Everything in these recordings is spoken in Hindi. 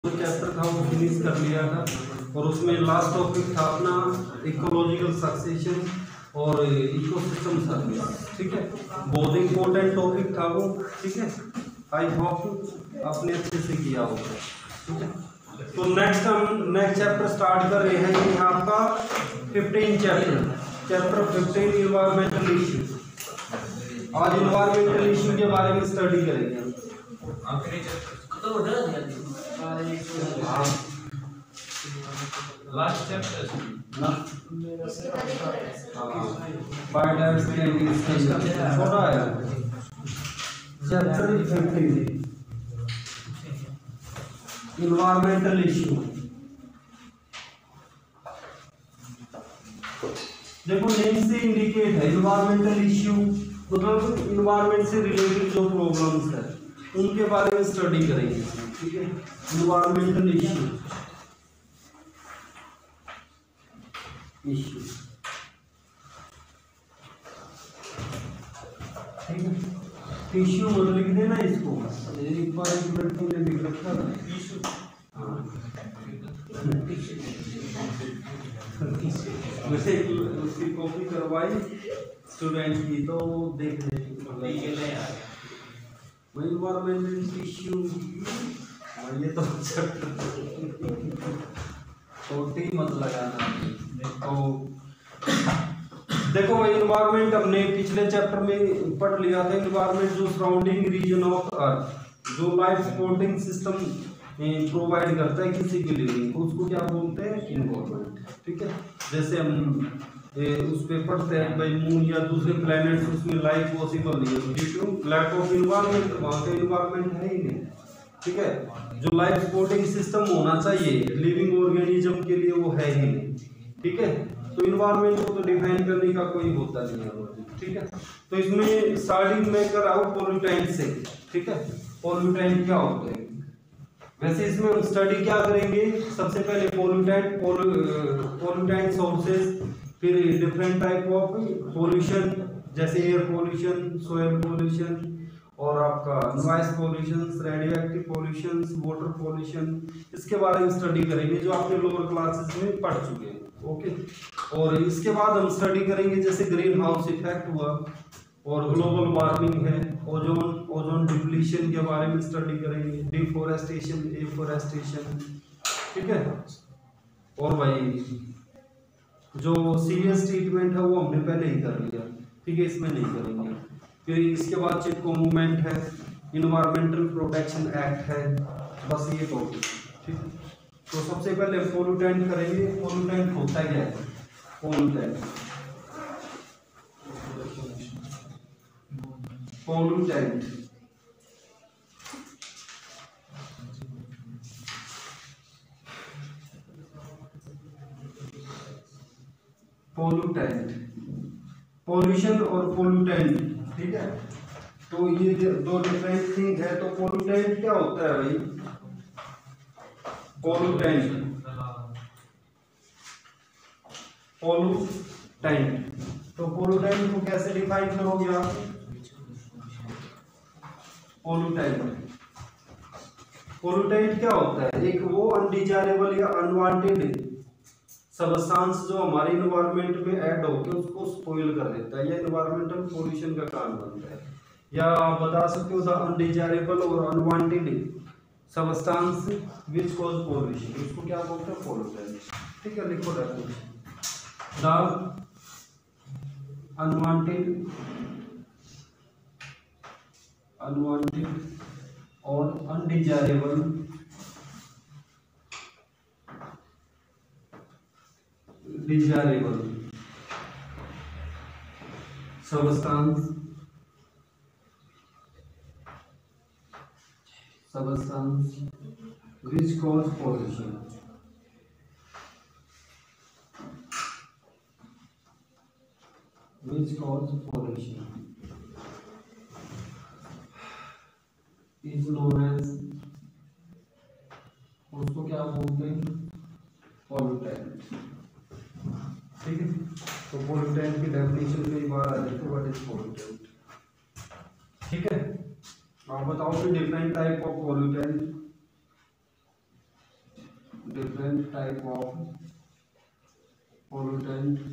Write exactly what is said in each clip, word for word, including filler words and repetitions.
जो चैप्टर था वो फिनिश कर लिया था और उसमें लास्ट टॉपिक था अपना इकोलॉजिकल सक्सेशन और इकोसिस्टम सर्विस। ठीक है, बहुत इंपॉर्टेंट टॉपिक था वो। ठीक है, आई होप आपने अच्छे से किया होगा। ठीक है, तो नेक्स्ट हम नेक्स्ट चैप्टर स्टार्ट कर रहे हैं। ये आपका fifteen chapter chapter fifteen environmental issue. आज इन्वायरमेंटल इश्यू के बारे में स्टडी करेंगे हम। लास्ट चैप्टर ना बायोडाइवर्सिटी छोटा है चैप्टर फिफ्टीन इन्वायरमेंटल इश्यू। देखो नेम से इंडिकेट है इन्वायरमेंटल इश्यू, मतलब इन्वायरमेंट से रिलेटेड जो प्रॉब्लम्स है उनके बारे में स्टडी करेंगे। ठीक है, इन्वायरमेंटल इश्यू इश्यू ठीक है, इश्यू मतलब लिख देना इसको। एक बार एक मिनट तुमने लिख रखा था इश्यू। हाँ, वैसे उसकी कॉपी करवाई स्टूडेंट की तो देख लेंगे इन्वायरमेंटल इश्यू। ये तो छोटी मत लगाना। तो देखो भाई, इन्वायरमेंट हमने पिछले चैप्टर में पढ़ लिया था। इन्वायरमेंट जो सराउंडिंग रीजन ऑफ अर्थ, जो लाइफ सपोर्टिंग सिस्टम प्रोवाइड करता है किसी की लिविंग, उसको क्या बोलते हैं? इन्वायरमेंट। ठीक है, जैसे हम ए, उस पे पढ़ते हैं भाई मून या दूसरे प्लैनेट्स, उसमें लाइफ पॉसिबल नहीं है due to lack of environment. वहाँ का इन्वायरमेंट है ही नहीं। ठीक है, जो लाइफ सपोर्टिंग सिस्टम होना चाहिए लिविंग ऑर्गेनिज्म के लिए वो है ही नहीं। ठीक है, तो इन्वायरमेंट को तो डिफाइन करने का कोई होता नहीं है। ठीक है, तो इसमें स्टार्टिंग में कराओ पोल्यूटेंट से। ठीक है, पोल्यूटेंट क्या होते हैं? वैसे इसमें हम स्टडी क्या करेंगे? सबसे पहले पोल्यूटेंट पोल्यूटेंट सोर्सेज, फिर डिफरेंट टाइप ऑफ पोल्यूशन जैसे एयर पोल्यूशन, सोयल पोल्यूशन और आपका noise pollution, radioactive pollution, water pollution, इसके बारे में स्टडी करेंगे जो आपने लोअर क्लासेस में पढ़ चुके हैं। ओके, और इसके बाद हम स्टडी करेंगे जैसे ग्रीन हाउस इफेक्ट हुआ और ग्लोबल वार्मिंग है, ओजोन ओजोन डिप्लीशन के बारे में स्टडी करेंगे, डिफोरेस्टेशन, एफोरेस्टेशन। ठीक है, और भाई जो सीरियस ट्रीटमेंट है वो हमने पहले ही कर लिया। ठीक है, इसमें नहीं करेंगे। फिर इसके बाद चिपको मूवमेंट है, इन्वायरमेंटल प्रोटेक्शन एक्ट है, बस ये टॉपिक। ठीक है, तो सबसे पहले पोल्यूटेंट करेंगे। पोल्यूटेंट होता क्या है? पोल्यूटेंट पोल्यूटेंट पोल्यूटेंट पोल्यूशन और पोल्यूटेंट। ठीक है, तो ये दो डिफरेंट थिंग है। तो पोल्यूटेंट क्या होता है भाई? पोल्यूटेंट पोल्यूटेंट तो पोल्यूटेंट को कैसे डिफाइन करोगे आप? पोल्यूटेंट पोल्यूटेंट क्या होता है? एक वो अनडिजायरेबल या अनवांटेड सब्सटेंस जो हमारे इन्वायरमेंट में ऐड होकर उसको स्पॉइल कर देता है या इन्वायरमेंटल पोल्यूशन का कारण बनता है। या आप बता सकते हो द अनडिजायरेबल और unwanted substance which cause pollution, उसको क्या बोलते हैं? पोल्यूटेंट। ठीक है, लिखो डेफिनेशन। द अनवांटेड अनवांटेड और undesirable desirable substance substance which cause pollution which cause pollution is known as, उसको क्या बोलते हैं? पोल्यूटेंट। ठीक है, तो पोल्यूटेंट की डेफिनेशन कई बार आ जाती है, व्हाट इज पोल्यूटेंट। ठीक है, आप बताओ कि different type of pollutant. different type of pollutant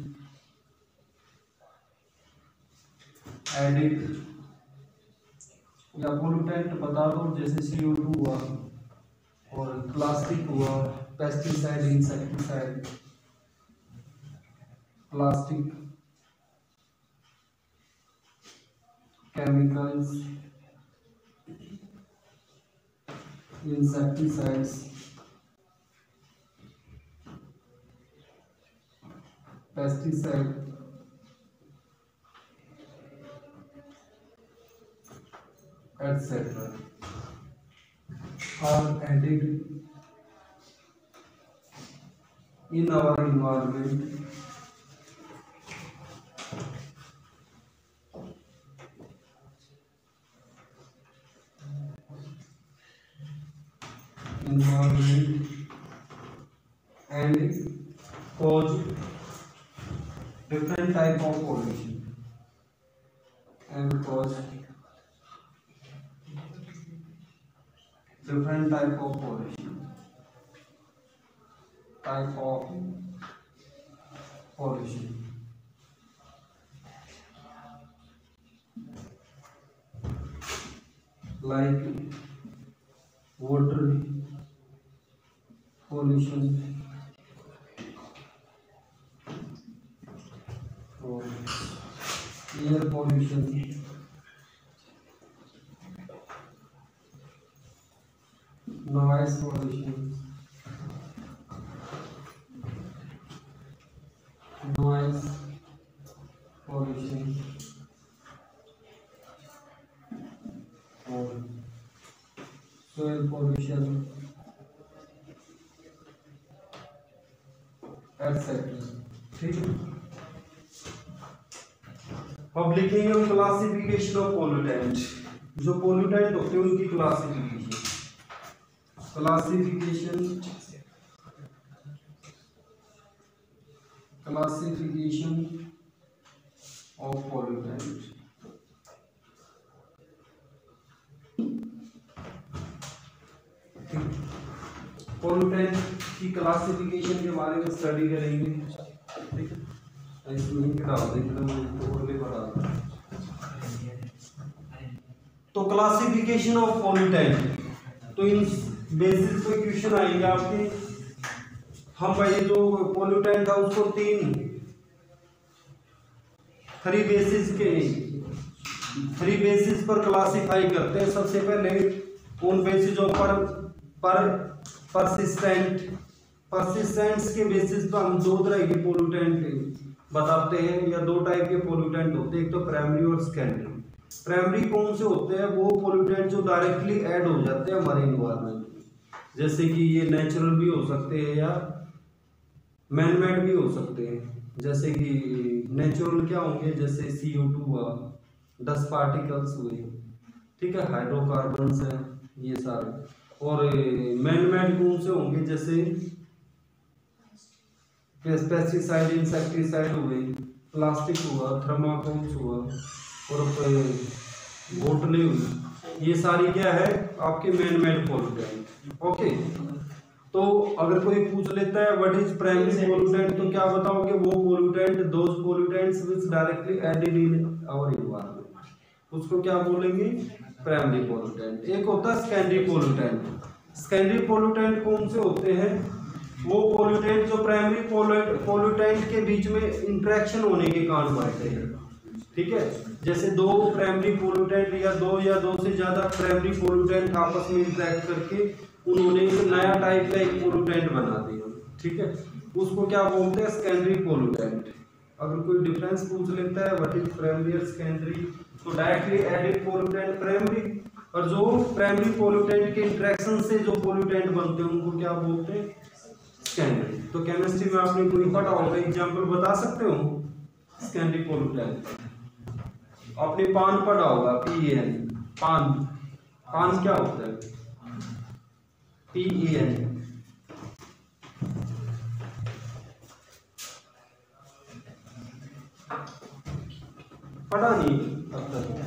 added, या पोल्यूटेंट बता दो जैसे सी ओ टू हुआ और प्लास्टिक हुआ, pesticide, insecticide, plastic, chemicals, insecticides, pesticide, etc. are added in our environment environment and cause different type of pollution and cause different type of pollution type of pollution like water pollution or air pollution, noise pollution, noise pollution or soil pollution, et cetera. ठीक है। अब लिखेंगे हम क्लासिफिकेशन ऑफ पोल्यूटेंट। जो पोल्यूटेंट होते हैं उनकी classification classification classification of pollutant. Pollutant की क्लासिफिकेशन के बारे में स्टडी करेंगे। ठीक है, इसमें डाल देंगे तो क्लासिफिकेशन ऑफ पोल्यूटेंट। तो इन बेसिस पे क्वेश्चन आएंगे आपके। हम भाई जो पोल्यूटेंट था उसको तीन थ्री बेसिस के थ्री बेसिस पर क्लासिफाई करते हैं। सबसे पहले उन बेसिस पर पर परसिस्टेंट परसिस्टेंट्स के बेसिस पर हम दो तरह के पोल्यूटेंट बताते हैं, या दो टाइप के पोल्यूटेंट होते हैं, एक तो प्राइमरी और सेकेंडरी। प्राइमरी कौन से होते हैं? वो पोल्यूटेंट जो डायरेक्टली ऐड हो जाते हैं हमारे इन्वायरमेंट में, जैसे कि ये नेचुरल भी हो सकते हैं या मैन मेड भी हो सकते हैं। जैसे कि नेचुरल क्या होंगे, जैसे सी ओ टू हुआ, डस्ट पार्टिकल्स हुए, ठीक है, हाइड्रोकार्बन्स हैं ये सारे। और मैन मेड कौन से होंगे, जैसे पेस्टिसाइड, इंसेक्टिसाइड हुए, प्लास्टिक हुआ, थर्माकोल्स हुआ और बोतलें हुई। ये सारी क्या है आपके मैन मेड पोल्यूटेंट। ओके, तो अगर कोई पूछ लेता है व्हाट इज प्राइमरी पोल्यूटेंट, तो क्या बताओगे? वो pollutant those pollutants which directly added in our environment, उसको क्या बोलेंगे? Primary pollutant. एक होता है सेकेंडरी पोल्यूटेंट। सेकेंडरी पोल्यूटेंट कौन से होते हैं? वो पोल्यूटेंट जो प्राइमरी पोल्यूटेंट के बीच में इंटरेक्शन होने के कारण बढ़ते हैं। ठीक है, जैसे दो प्राइमरी पोल्यूटेंट या दो या दो से ज्यादा प्राइमरी पोल्यूटेंट आपस में इंटरेक्ट करके उन्होंने एक नया टाइप का एक पोल्यूटेंट बना दिया। ठीक है, उसको क्या बोलते हैं? Secondary pollutant. अगर कोई डिफरेंस पूछ लेता है व्हाट इज प्राइमरी और सेकेंडरी, तो डायरेक्टली एडेड पोल्यूटेंट प्राइमरी, और जो प्राइमरी पोल्यूटेंट के इंटरेक्शन से जो पोल्यूटेंट बनते हैं उनको क्या बोलते हैं? सेकेंडरी। तो केमिस्ट्री में आपने कोई पढ़ा होगा, एग्जांपल बता सकते हो सेकेंडरी पोल्यूटेंट? आपने पान पढ़ा होगा, पी ए एन, पान। पान क्या होता है? P A N. पढ़ा नहीं अब तक?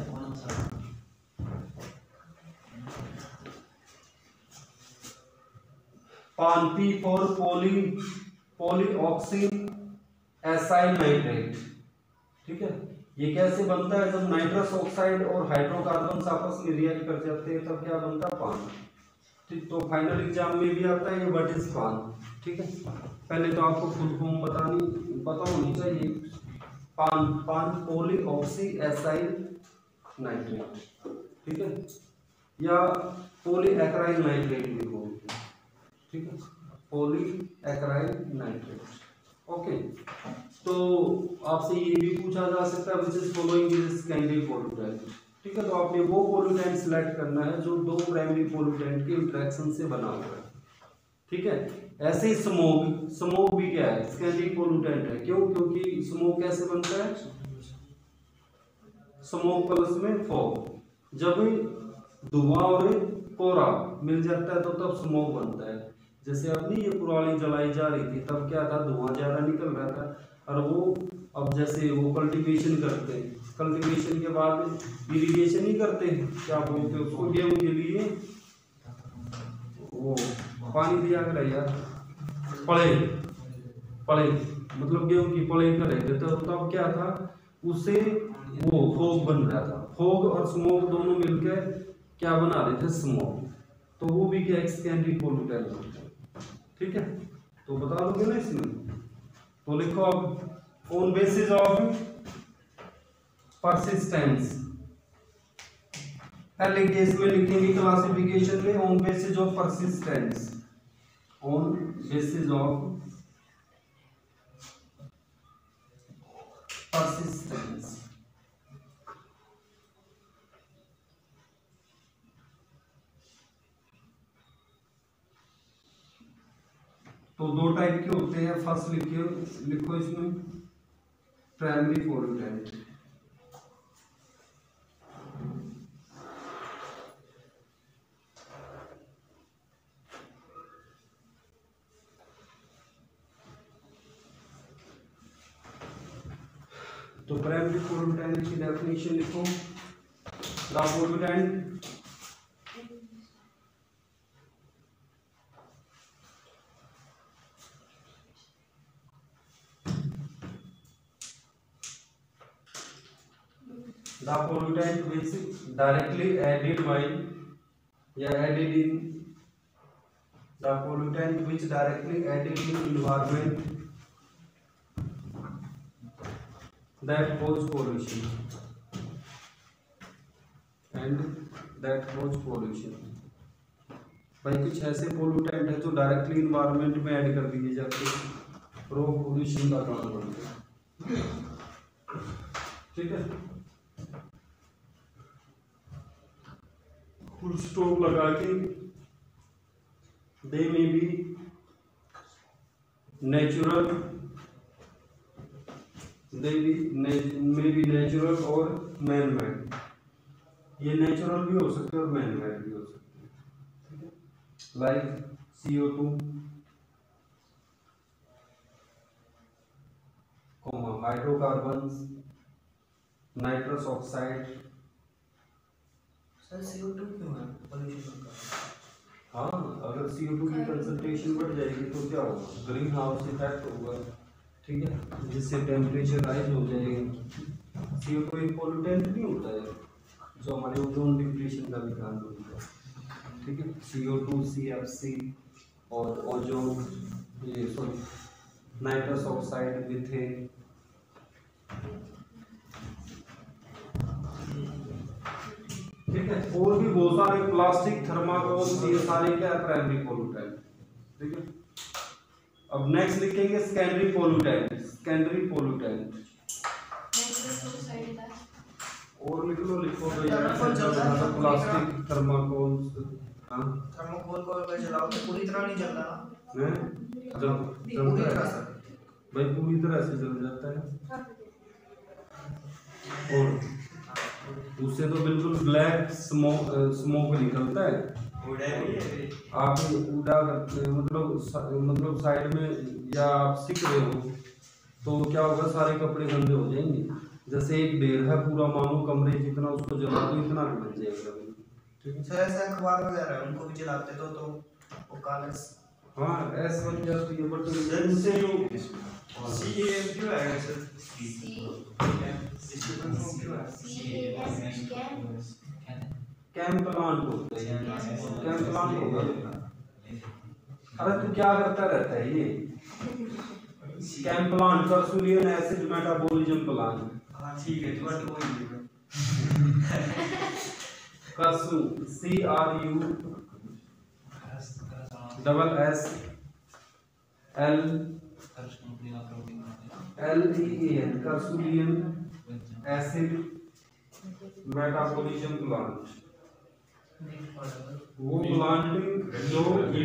PAN, P for poly polyoxy acyl nitrate. ठीक है, ये कैसे बनता है? जब नाइट्रस ऑक्साइड और हाइड्रोकार्बन आपस में रिएक्ट कर जाते हैं तब क्या बनता है? पान। ठीक, तो फाइनल एग्जाम में भी आता है ये व्हाट इज पान। ठीक है, पहले तो आपको फुल फॉर्म बतानी पता होनी चाहिए। पान, पान पॉलीऑक्सी एसाइल नाइट्रेट। ठीक है, या पॉलीएक्राइल नाइट्रेट भी बोलते हैं। ठीक है, पॉलीएक्राइल नाइट्रेट। ओके, तो आपसे ये भी पूछा जा सकता है which is following is secondary pollutant. ठीक है, तो आपने वो पोल्यूटेंट सिलेक्ट करना है जो दो प्राइमरी पोल्यूटेंट के इंटरेक्शन से बना हुआ है। ठीक है, ऐसे ही स्मोक, स्मोक भी क्या है? सेकेंडरी पोल्यूटेंट है। क्यों? क्योंकि स्मोक कैसे बनता है? स्मोक प्लस में फॉग। जब धुआं और कोहरा मिल जाता है तो तब स्मोक बनता है। जैसे अपनी ये पुरानी जलाई जा रही थी तब क्या था? धुआं ज्यादा निकल रहा था। और वो अब जैसे वो कल्टीवेशन करते हैं, कल्टीवेशन के बाद इरिगेशन ही करते हैं, क्या बोलते हैं उसको, गेहूं के लिए वो पानी दिया कर यार, पड़े पड़े मतलब गेहूं की पड़े कर रहे थे। तो तब क्या था? उससे वो फोग बन रहा था। फोग और स्मोक दोनों मिलकर क्या बना रहे थे? स्मोक। तो वो भी क्या? सेकेंडरी पोल्यूटेंट होता है। ठीक है, तो बता दोगे ना इसमें? तो लिखो अब ऑन बेसिस ऑफ परसिस्टेंस। पहले केस में लिखेंगे क्लासिफिकेशन में on basis of persistence, on basis of persistence. तो दो टाइप के होते हैं। फर्स्ट लिखियो लिखो इसमें प्राइमरी पोल्यूटेंट। तो प्राइमरी पोल्यूटेंट की डेफिनेशन लिखो। The pollutant the pollutant which directly added by या added in the pollutant which directly added in environment that cause pollution and that cause pollution। भाई कुछ ऐसे पोल्यूटेंट है जो डायरेक्टली इन्वायरमेंट में ऐड कर दिए जाते हैं और वो पोल्यूशन का कारण बनते हैं। ठीक है, फुल स्टॉप लगा के दे में भी नेचुरल दे भी में भी नेचुरल और मैन मेड। ये नेचुरल भी हो सकते हैं और मैन मेड भी हो सकते हैं। Like C O two, hydrocarbons, nitrous oxide. C O two क्यों है पोल्यूशन का? हाँ, अगर सी ओ टू की कंसंट्रेशन बढ़ जाएगी तो क्या होगा? ग्रीन हाउस इफेक्ट होगा। ठीक है, जिससे टेम्परेचर राइज हो जाएगी। सी ओ टू एक पोल्यूटेंट नहीं होता है जो हमारे ओजोन डिप्लीशन का भी कारण होता है। ठीक है, C O to, C F C और ओजोन, ये सॉरी नाइट्रस ऑक्साइड, मीथेन। ठीक है, और भी बहुत सारे प्लास्टिक, थर्माकोल, ये सारे क्या है? Primary pollutant. ठीक है, अब नेक्स्ट लिखेंगे सेकेंडरी पोल्यूटेंट। सेकेंडरी पोल्यूटेंट और लिख लो, लिखो प्लास्टिक, थर्माकोल। हाँ, थर्माकोल को अगर जलाओ तो पूरी तरह नहीं जलता ना? हैं जल जलता है भाई, पूरी तरह से जल जाता है। और उससे तो बिल्कुल ब्लैक स्मोक स्मोक निकलता है। आप उड़ा करते मतलब मतलब साइड में या आप सीख रहे हो तो क्या होगा? सारे कपड़े गंदे हो जाएंगे। जैसे एक ढेर है पूरा, मानो कमरे जितना, उसको जला दो इतना भी बन जाएगा। ठीक है, सर ऐसा अखबार वगैरह उनको भी जलाते तो तो वो कागज हाँ एस बन जाती है बट इनसे जो सी ए एम क्यों आएगा सर? कैम प्लांट होते हैं, कैम प्लांट होगा। अरे तू क्या करता रहता है ये CAM plant, crassulacean acid metabolism plant. हाँ ठीक है, बट वही है कर्सू C R U double S L L E N crassulacean acid metabolism plant. वो प्लांटिंग जो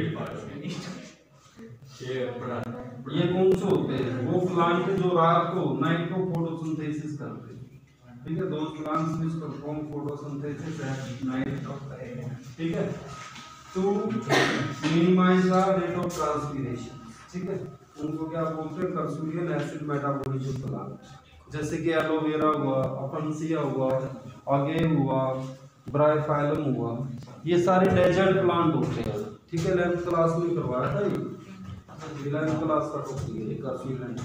ये कौन से होते हैं, वो प्लांट जो रात को नाइट को फोटोसिंथेसिस करते हैं, ठीक है। Those plants which perform photosynthesis at night, ठीक है, to minimise the rate of transpiration, ठीक है। उनको क्या बोलते हैं, कर्सूलियन एसिड मेटाबॉलिज्म प्लांट। जैसे कि एलोवेरा हुआ, अपनसिया हुआ, अगेव हुआ, ब्रायोफाइलम हुआ, ये सारे डेजर्ट प्लांट होते हैं, ठीक है। इलेवेंथ क्लास में करवाया था ये, इलेवेंथ क्लास का टॉपिक है कर्सूलियन।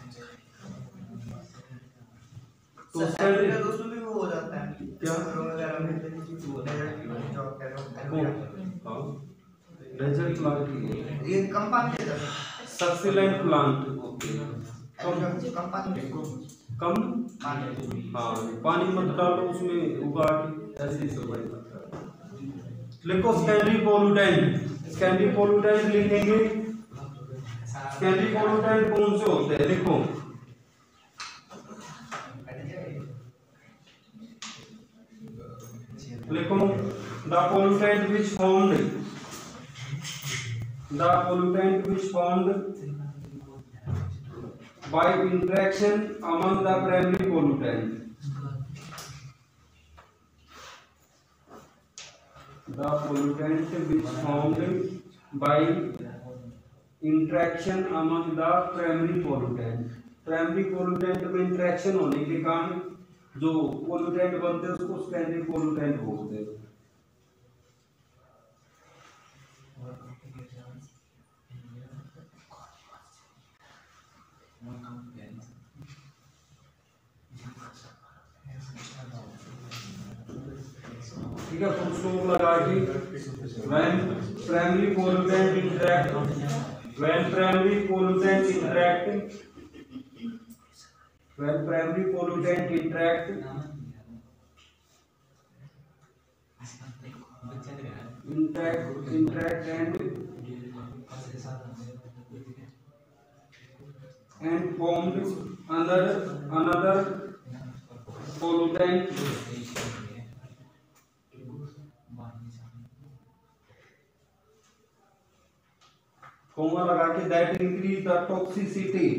तो सर दोस्तों भी वो हो जाता है क्या वगैरह में वो डेजर्ट जॉब कर रहा हूं, डेजर्ट प्लांट ये कंपाउंड है सक्सिलेंट प्लांट होते हैं। कम कंपाउंड कम हाँ पानी मत डालो उसमें, उगा के ऐसे ही सर्वाइव करता है। लिखो सेकेंडरी पोल्यूटेंट, सेकेंडरी पोल्यूटेंट लिखेंगे। सेकेंडरी पोल्यूटेंट कौन से होते हैं, लिखो लिखो the pollutant which formed the pollutant which formed by interaction among the primary pollutant, the pollutant which formed by interaction among the primary pollutant, primary pollutant में interaction होने के कारण जो pollutant बनते हैं उसको secondary pollutant बोलते हैं। ठीक है, फुल स्टॉप लगा के when primary pollutant interact when primary pollutant interact when primary pollutant interact interact interact and and formed another another pollutant comma लगा के that increase the toxicity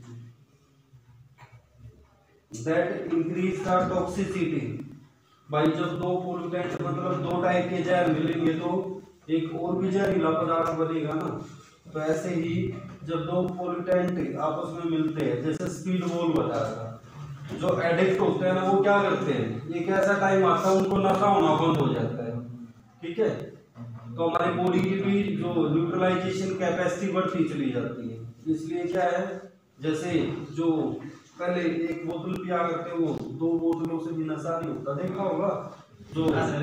that increase the toxicity। भाई जब दो पोल्यूटेंट मतलब दो टाइप के जहर मिलेंगे तो एक और भी जहरीला पदार्थ बनेगा ना। तो ऐसे ही जब दो पोल्यूटेंट आपस में मिलते हैं, जैसे स्पीड बॉल बताया था, जो एडिक्ट होते हैं ना वो क्या करते हैं, एक ऐसा टाइम आता है उनको नशा होना बंद हो जाता है, ठीक है। तो हमारी बॉडी की भी जो न्यूट्रलाइजेशन कैपेसिटी बढ़ती चली जाती है। इसलिए क्या है, जैसे जो पहले एक बोतल पिया करते वो दो बोतलों से भी नशा नहीं होता, देखा होगा जो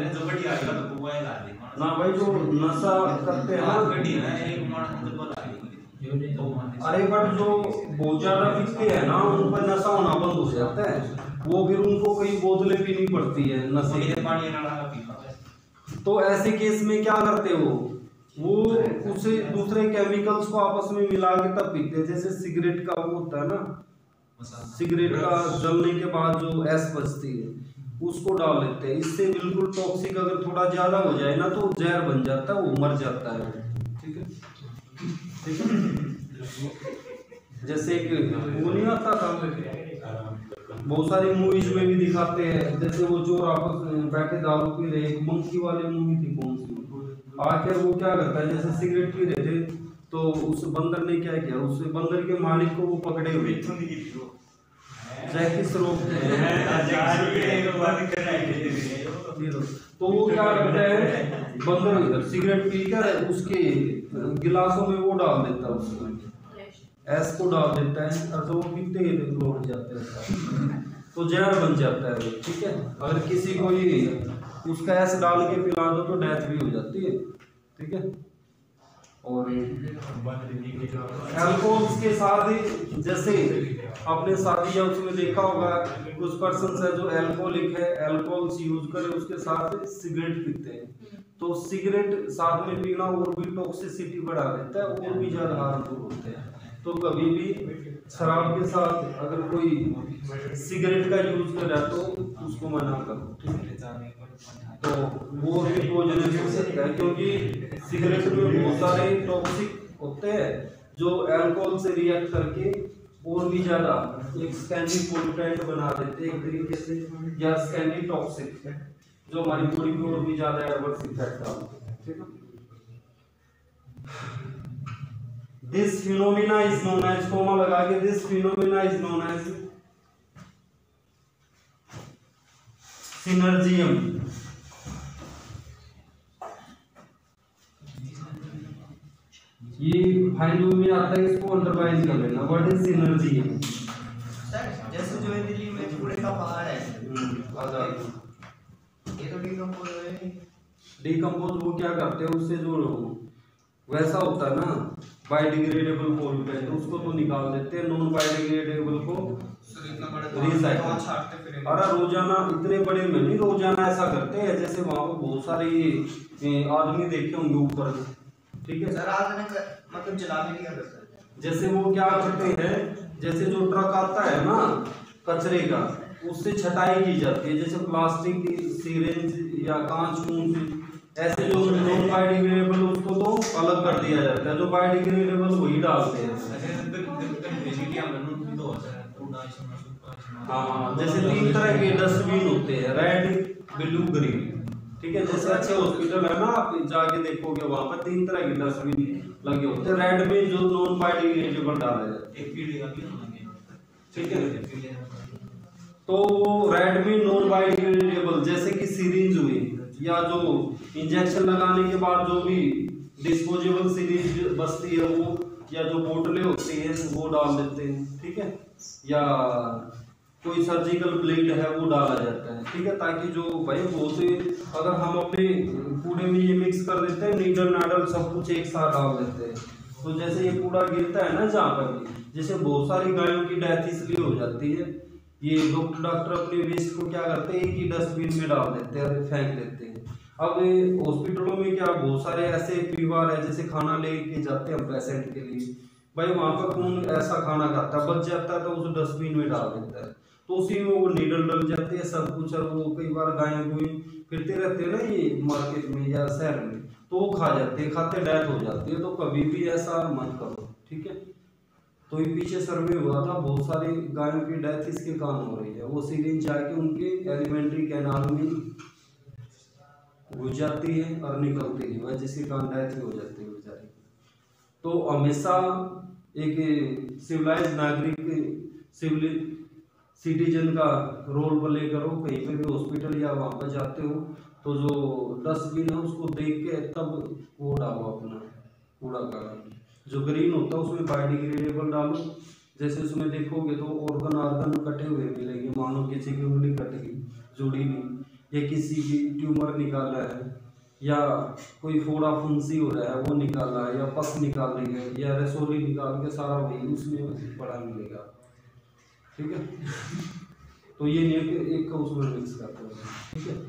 ना भाई जो नशा करते हैं ना, अरे बट जो बहुत ज्यादा पीते हैं ना उन पर नशा होना बंद हो जाता है, वो फिर उनको कई बोतलें पीनी पड़ती है नशे। तो ऐसे केस में क्या करते हो, वो उसे दूसरे केमिकल्स को आपस में मिला के तब पीते हैं। जैसे सिगरेट का वो होता है ना, सिगरेट का जलने के बाद जो एस बचती है उसको डाल लेते हैं। इससे बिल्कुल टॉक्सिक अगर थोड़ा ज्यादा हो जाए ना तो जहर बन जाता है, वो मर जाता है, ठीक है ठीक है। जैसे एक वो नहीं आता था, बहुत सारी मूवीज में भी दिखाते हैं, जैसे वो चोर आपस में बैठे दारू पी रहे, एक मंकी वाली मूवी थी कौन सी, आखिर वो क्या करता है, जैसे सिगरेट पी रहे थे तो उस बंदर ने क्या किया, उस बंदर के मालिक को वो पकड़े हुए, जैकिस रोकते हैं। तो वो क्या करते हैं, बंदर इधर सिगरेट पीकर उसके गिलासों में वो डाल देता है, उसमें एस को डाल देता है, और तो वो पीते ही लौट जाते हैं, तो जहर बन जाता है वो। ठीक है, अगर किसी को ये उसका एस डाल के पिला दो तो डेथ भी हो जाती है। ठीक है, और अल्कोहल के साथ ही जैसे आपने शादी या उसमें देखा होगा कुछ पर्सन है जो अल्कोहलिक है, अल्कोहल यूज करे उसके साथ सिगरेट पीते हैं, तो सिगरेट साथ में पीना और भी टॉक्सिसिटी बढ़ा देता है, और भी ज्यादा हार्मफुल होते हैं। तो कभी भी शराब के साथ अगर कोई सिगरेट का यूज करे तो उसको मना करो। तो वो भी पॉइजनस हो सकता है, क्योंकि सिगरेट में बहुत सारे टॉक्सिक होते हैं जो अल्कोहल से रिएक्ट करके और भी ज्यादा एक स्कैनिंग पोल्यूटेंट बना देते हैं एक तरीके से, या स्कैनिंग टॉक्सिक जो हमारी बॉडी में और भी ज्यादा एडवर्स इफेक्ट डालते हैं। ठीक है, this phenomena is known as, कोमा लगा के, this phenomena is known as synergism. ये फाइंड में आता है, इसको अंडरलाइन कर लेना, व्हाट इज सिनर्जियम। जैसे जो है दिल्ली में कूड़े का पहाड़ है, आजाद ये तो डिकम्पोज है। डिकम्पोज वो क्या करते हैं, उससे जो वैसा होता है ना बायोडिग्रेडेबल पोल्यूटेंट, उसको तो निकाल देते हैं, नॉन बायोडिग्रेडेबल को रिसाइकिल। अरे रोजाना इतने बड़े में नहीं, रोजाना ऐसा करते हैं, जैसे वहाँ पर बहुत सारे आदमी देखे होंगे ऊपर। ठीक है सर, आज मतलब जलाने की क्या करते हैं, जैसे वो क्या करते हैं, जैसे जो ट्रक आता है ना कचरे का, उससे छटाई की जाती है, जैसे प्लास्टिक की सिरेंज या कांच कूंच, ऐसे जो नॉन बायोडिग्रेडेबल उसको तो अलग कर दिया जाता है, जो बायोडिग्रेडेबल वही डालते हैं। हाँ, जैसे तीन तरह के डस्टबिन होते हैं, रेड, ब्लू, ग्रीन। ठीक है, जैसे अच्छे हॉस्पिटल है ना, आप जाके देखोगे वहाँ पर तीन तरह के डस्टबिन लगे होते हैं। रेड में जो नॉन बायोडिग्रेडेबल डाला जाता है, ठीक है, तो वो रेड में नॉन बायोडिग्रेडेबल जैसे कि सिरिंज हुई, या जो इंजेक्शन लगाने के बाद जो भी डिस्पोजेबल सिरिंज बचती है वो, या जो बोतलें होती हैं वो डाल देते हैं। ठीक है, या कोई सर्जिकल ब्लेड है वो डाला जाता है। ठीक है, ताकि जो भाई बहुत से अगर हम अपने कूड़े में ये मिक्स कर देते हैं, नीडल नाडल सब कुछ एक साथ डाल देते हैं, तो जैसे ये कूड़ा गिरता है ना जहाँ पर भी, जैसे बहुत सारी गायों की डेथ इसलिए हो जाती है, ये डॉक्टर डॉक्टर अपने वेस्ट को क्या करते हैं, एक ही डस्टबिन में डाल देते हैं, फेंक देते हैं। अब हॉस्पिटलों में क्या बहुत सारे ऐसे परिवार है, जैसे खाना लेके जाते हैं पेशेंट के लिए, भाई वहाँ पर कौन ऐसा खाना खाता है, बच जाता है तो उस डस्टबिन में डाल देता है, तो उसी में वो नीडल डल जाते हैं सब कुछ, और वो कई बार गायें गुएं फिरते रहते हैं ना ये मार्केट में या शहर में, तो वो खा जाते हैं, खाते डेथ हो जाती है। तो कभी भी ऐसा मत करो। ठीक है, तो ये पीछे सर्वे हुआ था, बहुत सारी गायों की डेथ इसके कारण हो रही है, वो सिरिंज जाके उनके एलिमेंट्री कैनाल में घुस जाती है और निकलती है, वह जिसके कारण डेथ हो जाती है बेचारी। तो हमेशा एक सिविलाइज नागरिक सिविल सिटीजन का रोल प्ले करो, कहीं पे भी हॉस्पिटल या वहाँ पर जाते हो तो जो डस्टबिन है उसको देख के तब वो डालो अपना कूड़ा का। जो ग्रीन होता है उसमें बायोडिग्रेडेबल डालो, जैसे उसमें देखोगे तो ऑर्गन ऑर्गन कटे हुए मिलेंगे, मानो किसी की उंगली कट गई जुड़ी नहीं, या किसी की ट्यूमर निकाला है, या कोई फोड़ा फुंसी हो रहा है वो निकाला है, या पस निकाल लेंगे, या रसोली निकाल के सारा वही उसमें बड़ा मिलेगा। ठीक है, तो ये नहीं कि एक का उसमें मिक्स करते हैं। ठीक है,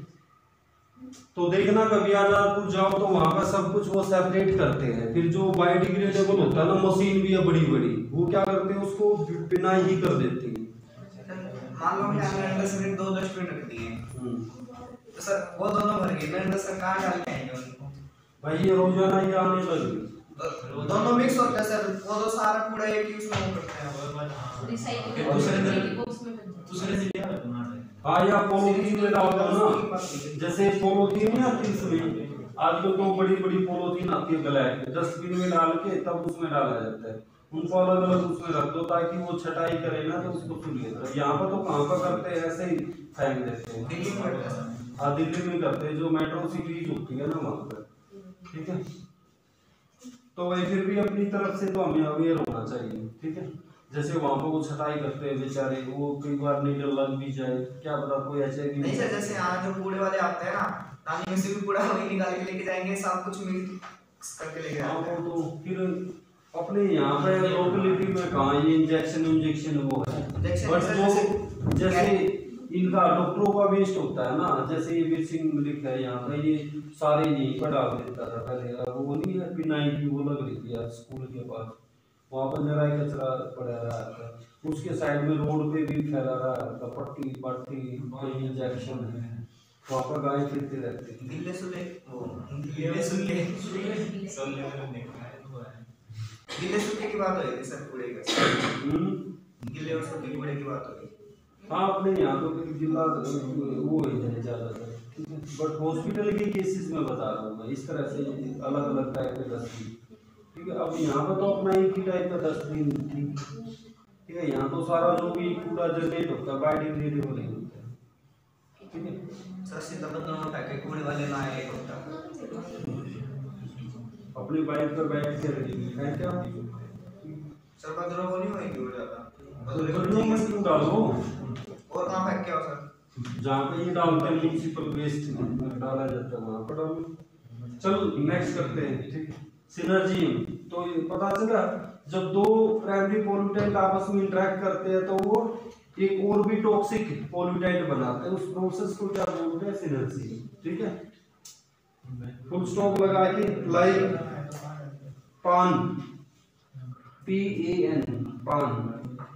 तो देखना कभी आजादपुर जाओ तो वहाँ पर सब कुछ वो सेपरेट करते हैं। फिर जो बायोडिग्रेडेबल होता है ना, मशीन भी है बड़ी बड़ी, वो क्या करते हैं उसको पिनाई ही कर देती है। मान लो हमने अंदर से दो डस्टबिन रख दिए, तो सर वो दोनों भर गए, अंदर से कहाँ डाल के आएंगे उनको? भाई ये रोजाना ही आने लगे, दोनों मिक्स होता है सर, वो तो सारा कूड़ा एक ही उसमें वो करते हैं, रिसाइकिल दूसरे से क्या बनाना है। हाँ, या पॉलीथीन में डाल दो ना, जैसे पॉलीथीन नहीं आती इसमें, आजकल तो बड़ी बड़ी पॉलीथीन आती है ब्लैक, डस्टबिन में डाल के तब उसमें डाला जाता है, उनको अलग अलग उसमें रख दो ताकि वो छटाई करे ना तो उसको सुन लेता। यहाँ पर तो कहाँ पर करते हैं, ऐसे ही फेंक देते हैं। दिल्ली में करते हैं। हाँ दिल्ली में करते हैं, जो मेट्रो सिटीज होती है ना वहाँ पर, ठीक है। तो वही फिर भी अपनी तरफ से तो हमें अवेयर होना चाहिए, ठीक है। जैसे वहाँ पर वो छटाई करते हैं बेचारे, वो कई बार नीडल लग भी जाए, क्या पता कोई ऐसे नहीं सर, जैसे यहाँ जो कूड़े वाले आते हैं ना, नाली में से भी कूड़ा वही निकाल के लेके जाएंगे, सब कुछ मिक्स करके लेके हाँ जाते हैं। वो तो फिर अपने यहाँ पे लोकलिटी में कहाँ ये इंजेक्शन इंजेक्शन वो है, Injection बट जैसे- वो जैसे इनका डॉक्टरों का वेस्ट होता है ना, जैसे ये वीर सिंह लिखा है यहाँ पे, ये सारे यहीं पर डाल देता था पहले। अब वो नहीं है पिनाई की वो लग रही थी यार स्कूल के पास, वहाँ पर जरा कचरा पड़ा रहा था, उसके साइड में रोड पे भी फैला रहा था पट्टी पट्टी कोई इंजेक्शन है, वहाँ पर गाय फिरते रहते हैं। गिल्ले सुले वो गिल्ले सुले गिल्ले सूखे की बात हो रही थी सर, कूड़े का गिल्ले और सूखे कूड़े की बात हो रही। हाँ अपने यहाँ तो फिर जिला वो ही है ज़्यादातर, ठीक है। बट हॉस्पिटल के केसेस में बता रहा हूँ मैं, इस तरह से अलग अलग टाइप के डस्टबिन, ठीक है। अब यहाँ पर तो अपना एक ही टाइप का डस्टबिन, ठीक है। यहाँ तो सारा जो भी कूड़ा जनरेट होता है बायोडिग्रेडेबल ही होता है, ठीक है। सर सीधा बदनाम होता है कि कूड़े वाले ना आए होता। अपनी बाइक पर बैठ के रखिए, है क्या सर बदरो वो नहीं होएगी हो जाता, बदलो में क्यों डालो, और कहाँ फेंक के आओ सर? जहाँ पे ये डालते हैं म्यूनसिपल वेस्ट डाला जाता है वहाँ पर डालो। चलो नेक्स्ट करते हैं, ठीक है। सिनर्जी, तो ये पता चला जब दो प्राइमरी पोल्यूटेंट आपस में इंटरेक्ट करते हैं तो वो एक और भी टॉक्सिक पोल्यूटेंट बनाते हैं, उस प्रोसेस को क्या बोलते हैं, सिनर्जी, ठीक है। फुल स्टॉप लगा के लाइक पान, पी ए एन पान,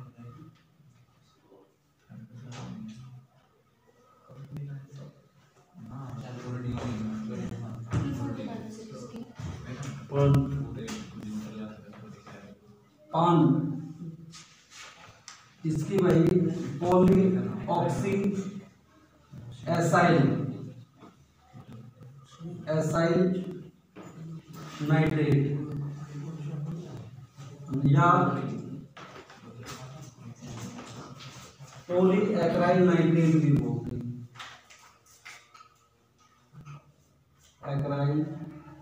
पान इसकी वही poly oxy acyl acyl nitrate या पॉली एक्राइल नाइट्रेट भी बोलते हैं, acryl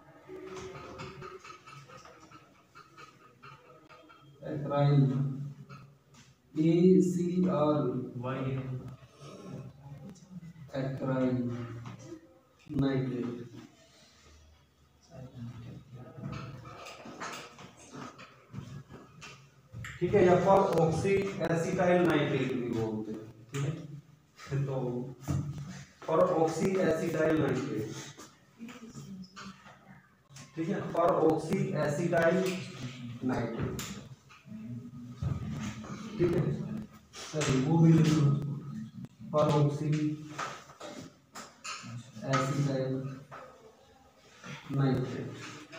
acryl A C R Y acryl nitrate, ठीक है। या पर ऑक्सी एसिटाइल नाइट्रेट भी बोलते हैं, ठीक है। तो पर ऑक्सी एसिटाइल नाइट्रेट, ठीक है। पर ऑक्सी एसिटाइल नाइट्रेट, ठीक है। सर वो भी लिख लो, peroxy acetyl nitrate,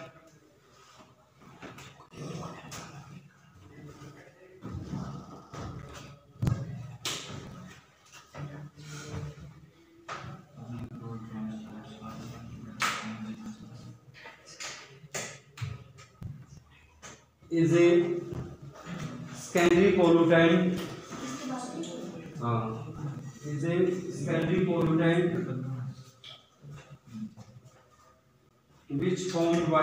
is a secondary pollutant, हाँ is a secondary pollutant which formed by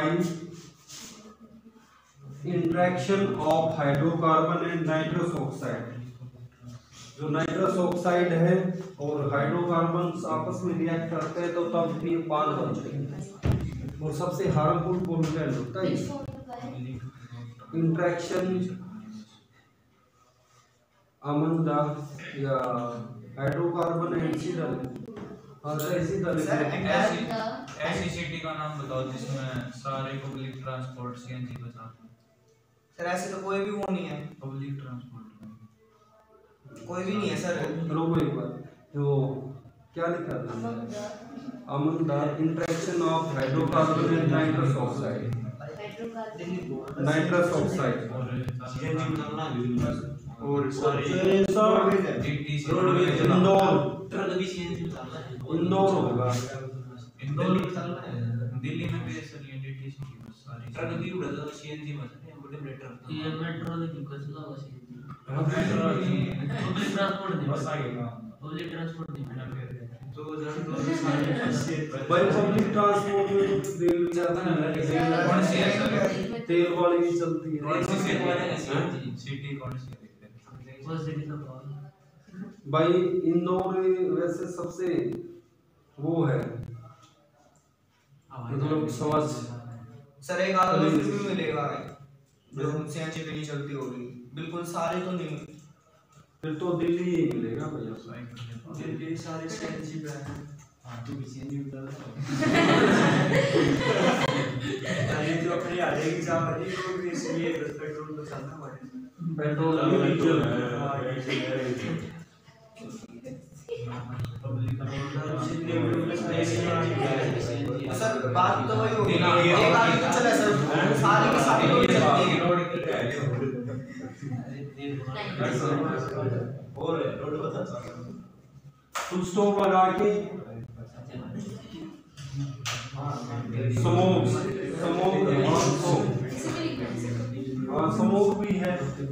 interaction of hydrocarbon and nitrous oxide। जो नाइट्रस ऑक्साइड है और हाइड्रोकार्बन आपस में रिएक्ट करते हैं तो तब भी पान बनते हैं, और सबसे हार्मफुल पोल्यूटेंट होता है इंट्रैक्शन अमंदा या हाइड्रोकार्बन एंड सीडल। हाँ सर इसी तरह ऐसी सिटी का नाम बताओ जिसमें सारे पब्लिक ट्रांसपोर्ट सीएनजी बचा। सर ऐसे तो कोई भी वो नहीं है, पब्लिक ट्रांसपोर्ट कोई भी नहीं है सर। रोको एक बार, जो क्या लिखा था, among interaction of hydrocarbon and nitrous oxide, nitrous oxide और इंदौर, इंदौर होगा, इंदौर दिल्ली में भी सर ये डीटीसी की सारी ट्रक भी उड़ा था सीएनजी में बड़े बड़े ट्रक करता ये मेट्रो लेकिन कसला वसी मेट्रो नहीं पब्लिक ट्रांसपोर्ट नहीं बस आगे ना पब्लिक ट्रांसपोर्ट नहीं दो हजार दो साल भाई पब्लिक ट्रांसपोर्ट में रेल ज्यादा नहीं लगे कौन सी है सर? तेल वाली भी चलती है कौन सी सिटी सिटी कौन सी है? वो सिटी तो बहुत भाई इंदौर वैसे सबसे वो है मतलब समझ सर एक आधा बस भी मिलेगा जो सियाची पे नहीं चलती होगी बिल्कुल सारे तो नहीं फिर तो दिल्ली ही मिलेगा भैया दिल्ली सारे सीएनजी पे हैं। हाँ तू भी सीएनजी उतर अरे जो अपनी आ जाएगी जहाँ वाली वो भी इसलिए पेट्रोल तो चलना पड़ेगा। पेट्रोल डीजल सर बात तो वही होगी ना एक आदमी तो चले सर सारी की सारी तो चलती है और रोड बता फुल स्टॉप लगा के समोक समोक हाँ समोक भी है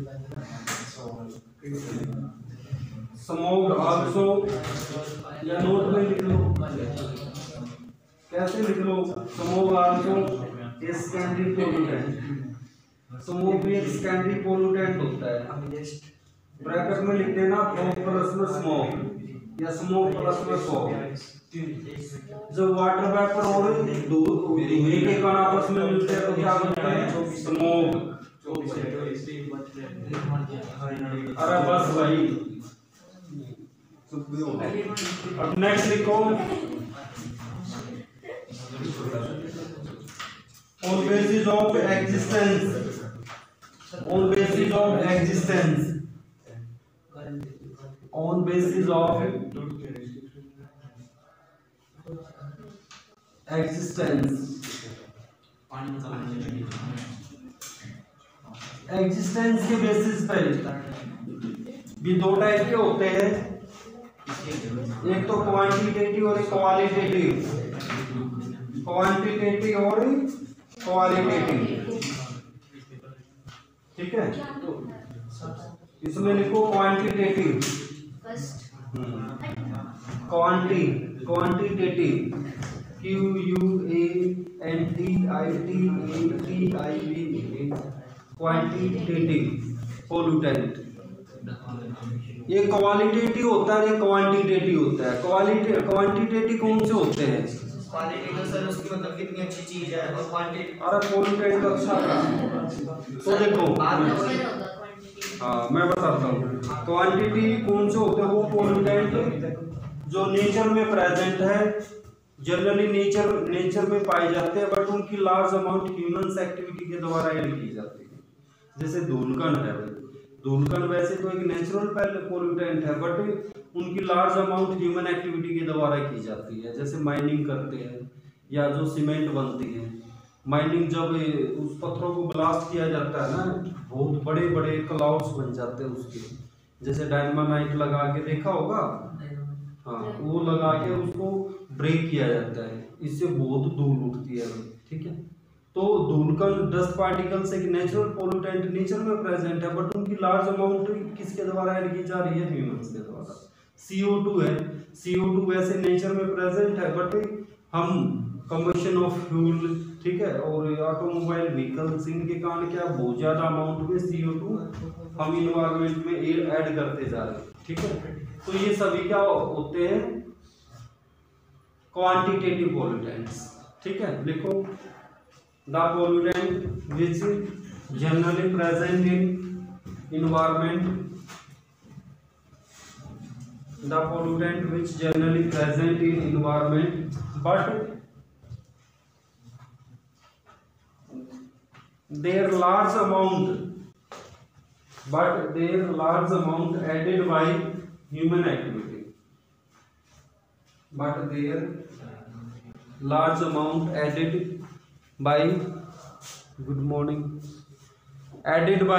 समोक आल्सो या नोट में लिख लो कैसे लिख लो smoke also secondary pollutant smoke भी एक सेकेंडरी पोल्यूटेंट होता है ब्रैकेट में लिख देना स्मोक प्लस में स्मोक या स्मोक प्लस में फॉग जब वाटर वेपर और धुएं के कण आपस में मिलते हैं तो क्या बनता है स्मोक अरे बस भाई अब नेक्स्ट लिखो on basis of existence on basis of existence on basis of existence existence के बेसिस पे भी दो टाइप के होते हैं एक तो क्वांटिटेटिव और एक क्वालिटेटिव क्वांटिटेटिव और क्वालिटेटिव ठीक है इसमें लिखो quantitative quanti quantitative Q U A N T I T A T I V quantitative pollutant ये क्वालिटेटिव होता है ये क्वांटिटेटिव होता है क्वालिटी क्वांटिटेटिव कौन से होते हैं क्वालिटी तो सर उसकी मतलब कितनी अच्छी चीज है और क्वांटिटी अरे पोल्यूटेंट तो अच्छा था तो देखो हाँ मैं बताता हूँ क्वांटिटी कौन से होते हैं वो पोल्यूटेंट जो नेचर में प्रेजेंट है जनरली नेचर नेचर में पाए जाते हैं बट उनकी लार्ज अमाउंट ह्यूमंस एक्टिविटी के द्वारा ऐड की जाती है जैसे धूलकण है धूलकण वैसे तो एक नेचुरल पोल्यूटेंट है बट उनकी लार्ज अमाउंट ह्यूमन एक्टिविटी के द्वारा की जाती है जैसे माइनिंग करते हैं या जो सीमेंट बनती है माइनिंग जब उस पत्थरों को ब्लास्ट किया जाता है ना बहुत बड़े बड़े क्लाउड्स बन जाते हैं उसके जैसे डायनामाइट लगा के देखा होगा हाँ वो लगा के उसको ब्रेक किया जाता है इससे बहुत धूल उठती है ठीक है तो धूलकण डस्ट पार्टिकल्स एक नेचुरल पोल्यूटेंट नेचर में प्रेजेंट है बट उनकी लार्ज अमाउंट किसके द्वारा ऐड की जा रही है ह्यूमंस के द्वारा सी ओ टू है सी ओ टू वैसे नेचर में प्रेजेंट है बट हम कंबशन ऑफ फ्यूल ठीक है और ऑटोमोबाइल व्हीकल्स इनके कारण क्या बहुत ज्यादा अमाउंट में सी ओ टू हम इन्वायरमेंट में ऐड करते जा रहे हैं ठीक है तो ये सभी क्या होते हैं क्वांटिटेटिव पोल्यूटेंट्स ठीक है लिखो the pollutant which generally present in environment the pollutant which generally present in environment but their large amount but their large amount added by human activity but their large amount added by good morning added by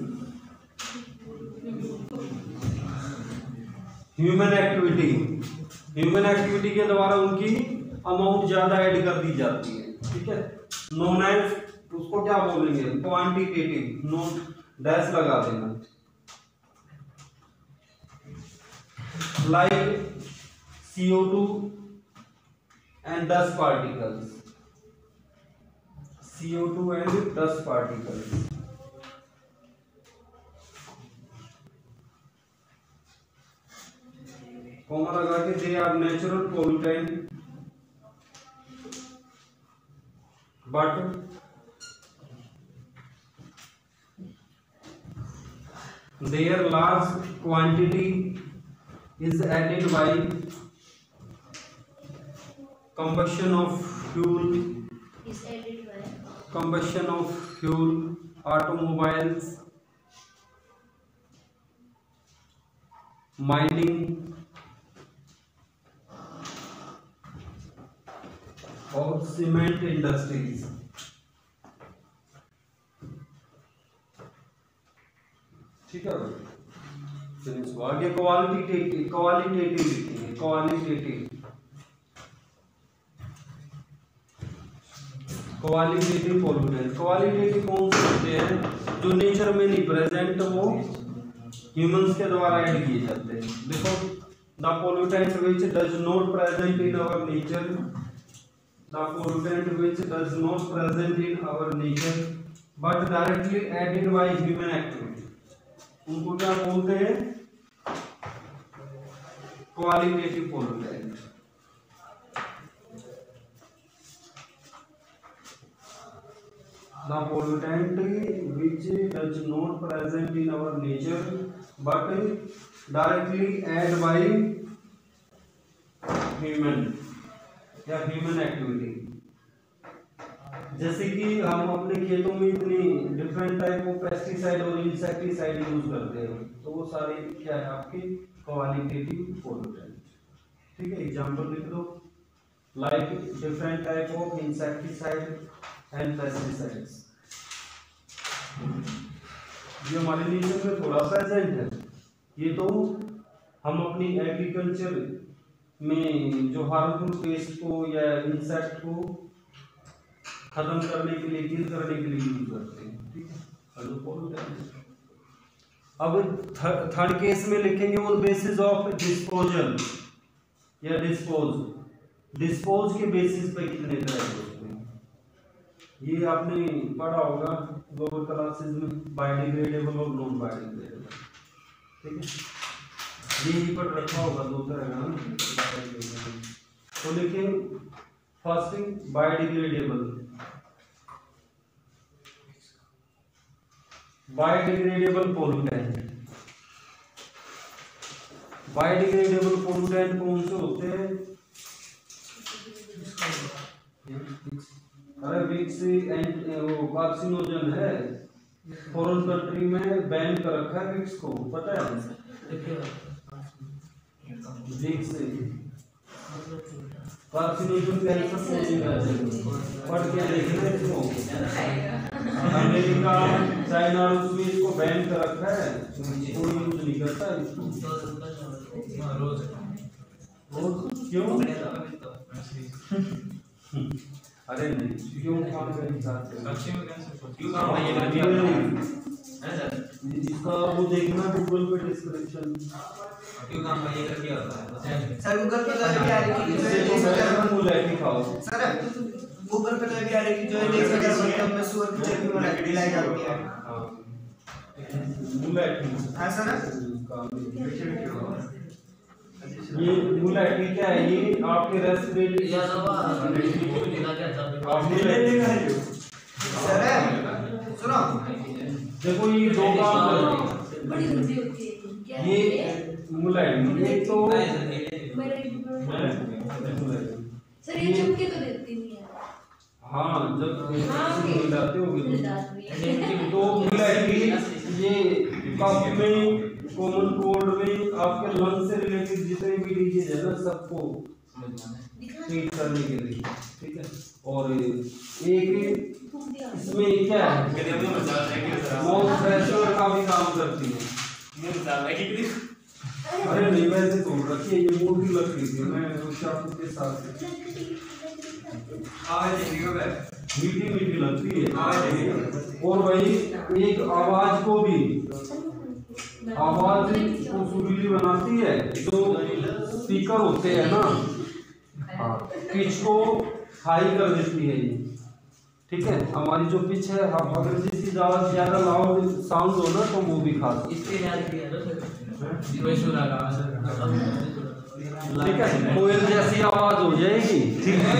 human activity human activity के द्वारा उनकी अमाउंट ज्यादा ऐड कर दी जाती है ठीक है नोन एज उसको क्या बोलेंगे, क्वांटिटेटिव, नोट डैश लगा देना। Like C O two and dust particles, C O two and dust particles. Comma लगा के they are natural pollutant but their large quantity is added by combustion of fuel, is added by combustion of fuel, automobiles, mining or cement industries। ठीक है भाई, फिर इसको आगे क्वालिटेटिव, क्वालिटेटिव लिखेंगे, क्वालिटेटिव, क्वालिटेटिव पोल्यूटेंट। क्वालिटेटिव कौन से होते हैं, जो नेचर में नहीं प्रेजेंट, वो ह्यूमंस के द्वारा ऐड किए जाते हैं। देखो, the pollutant which does not present in our nature, the pollutant which does not present in our nature but directly added by human activity, उनको क्या बोलते हैं, qualitative pollutant. The pollutant which does not present in our nature but directly add by human या ह्यूमन एक्टिविटी। जैसे कि हम अपने खेतों में इतनी डिफरेंट टाइप ऑफ पेस्टिसाइड और इंसेक्टिसाइड यूज करते हैं, तो वो सारे क्या है आपके क्वालिटेटिव पोल्यूटेंट। ठीक है, एग्जांपल लिख दो, like different type of insecticide and pesticides. ये हमारे नेचर में थोड़ा प्रेजेंट है, ये तो हम अपनी एग्रीकल्चर में जो हार्मफुल पेस्ट को या इंसेक्ट को खत्म करने के लिए, किल करने के लिए यूज करते हैं। ठीक है, अब थर्ड केस में लिखेंगे ऑन बेसिस ऑफ डिस्पोजल या डिस्पोज, डिस्पोज के बेसिस पे कितने तरह के होते हैं, ये आपने पढ़ा होगा लोअर क्लासेस में, बायोडिग्रेडेबल और नॉन बायोडिग्रेडेबल। ठीक है, ये पर रखा होगा दो तरह का। तो लिखें first thing biodegradable, biodegradable pollutant. Biodegradable pollutant कौन से होते हैं, अरे विक्स एंड वो कार्सिनोजन है, फॉरेन कंट्री में बैन कर रखा है विक्स को, पता है, Vicks carcinogen cancer causing agent, पढ़ के देखना इसको। अमेरिका, चाइना और उसमें इसको बैन कर रखा है, कोई यूज नहीं करता इसको। रोज रोज क्यों? अरे नहीं, क्यों काम करें साथ में? सच्ची में कैंसर क्यों काम है ये बात है सर, इसका वो देखना गूगल पे डिस्क्रिप्शन, क्यों काम है ये करके होता है सर। गूगल पे तो अभी आ रही है, मुझे खाओ सर गूगल पे तो अभी आ रही है, जो है देख सकते हैं मतलब में सुअर की चर्बी बना के दिलाई जाती है। मुलायटी, हां सर, ये मुलायटी क्या है, ये आपके रेस्पिरेटरी या दवा निकाल के अच्छा आपने लेगा है सर सुनो, देखो ये दो काम करती है, बड़ी बुद्धि होती है क्या ये मुलायटी, एक तो सर ये चुपके तो देती नहीं है। हाँ, जब हाँ, मिलाते हो मिलाते तो मुलायटी ये कफ में, कॉमन कोल्ड में, आपके लंग से रिलेटेड जितने भी डिजीज है ना, सबको ट्रीट करने के लिए। ठीक है, और एक इसमें क्या है, माउथ फ्रेशनर का भी काम करती है। अरे नहीं, वैसे तो रखिए, ये मोटी लग रही थी, मैं शैम्पू के साथ हाँ जी, ठीक है। मीठी मीठी लगती है। और वही एक आवाज को भी आवाज को सुरीली बनाती है। जो स्पीकर होते हैं ना, पिच को हाई कर देती है ये, ठीक है। हमारी जो पिच है, हम अगर किसी ज्यादा ज्यादा लाउड साउंड हो ना तो वो भी खास, इसके याद किया तो ठीक है। कोयल जैसी आवाज हो जाएगी, ठीक है।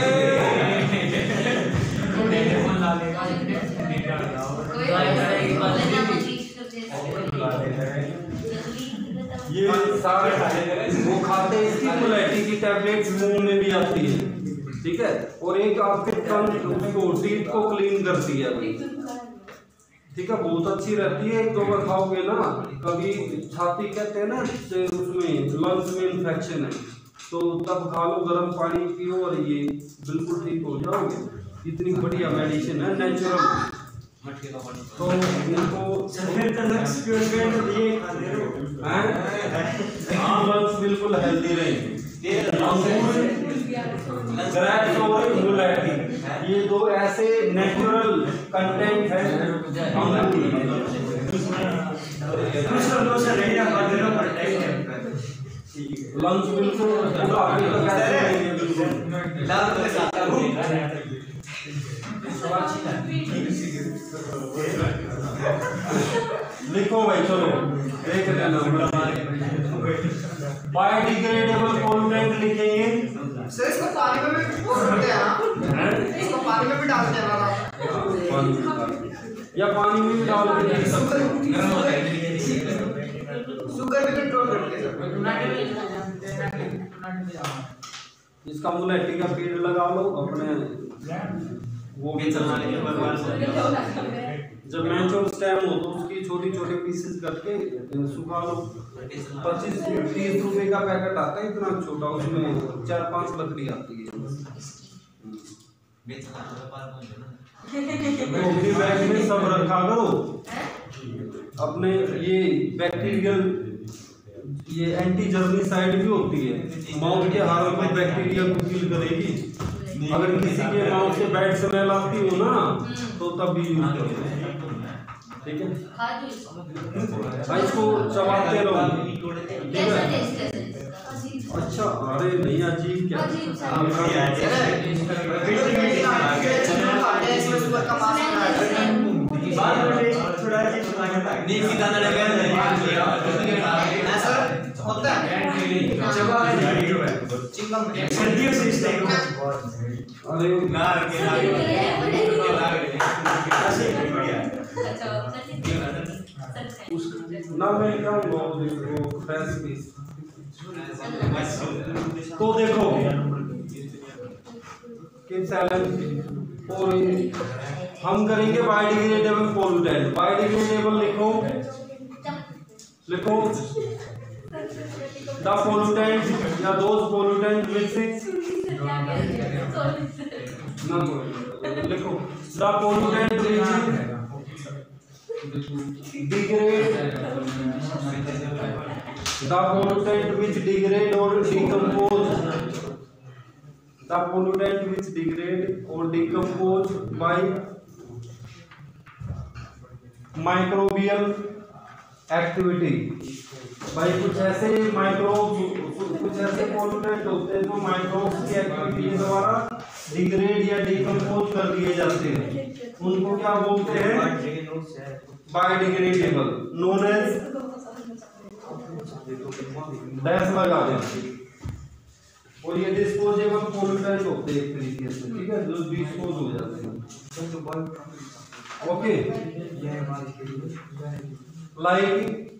ये सारे वो खाते हैं, इसकी क्वालिटी की टैबलेट्स मुंह में भी आती है, ठीक है। और एक आपके टंग को टीथ को क्लीन करती है, ठीक है, बहुत अच्छी रहती है। एक दो बार खाओगे ना, कभी छाती कहते हैं ना उसमें लंग्स में इन्फेक्शन है तो तब खा लो, गर्म पानी पियो और ये बिल्कुल ठीक हो जाओगे। इतनी बढ़िया मेडिसिन है, नेचुरल। तो इनको लंग्स बिल्कुल हेल्दी रहेंगे। ग्रेप्स और मुलेटी, ये दो ऐसे नेचुरल कंटेंट है। लंग्स बिल्कुल लिखो भाई, चलो देख लेना। बायोडिग्रेडेबल पोल्यूटेंट लिखेंगे। सर इसको पानी में भी डालते हैं ना, इसको पानी में भी डालते हैं ना, या पानी में भी डाल के दे सकते हो। शुगर भी कंट्रोल करते हैं। इसका मुलेटी का पेड़ लगा लो अपने, वो भी चला लेंगे। जब मैच्योर स्टेम हो तो उसकी छोटी छोटी पीसेस करके सुखा लो। पच्चीस तीस रुपए का पैकेट आता है इतना छोटा, उसमें चार पांच लकड़ी आती है। अपनी बैग में सब रखा करो अपने। ये बैक्टीरियल, ये एंटी जर्नी साइड भी होती है, माउथ के हार्म में बैक्टीरिया को किल करेगी। अगर किसी के माउथ से बैड स्मेल आती हो ना तो तब भी यूज करो, ठीक है। भाई इसको चबाते रहो, ठीक है। अच्छा, अरे नहीं अजीब क्या, अरे ना मैं क्या तो देखो और हम करेंगे बायोडिग्रेडेबल पोल्यूटेंट। बायोडिग्रेडेबल लिखो लिखो द पोल्यूटेंट या दोज पोल्यूटेंट विच ना लिखो the pollutant which degrade the pollutant which degrade or decompose the pollutant which degrade or decompose by microbial activity। भाई कुछ ऐसे माइक्रोब्स, कुछ ऐसे पोल्यूटेंट होते हैं जो माइक्रोब्स की एक्टिविटी के द्वारा डिग्रेड या डिकम्पोज कर दिए जाते हैं, उनको क्या बोलते हैं? बायोडिग्रेडेबल, नोन एज डैश लगा देना। और ये डिस्पोजेबल पोल्यूटेंट होते हैं एक तरीके से, ठीक है, जो डिस्पोज हो जाते हैं। Okay, like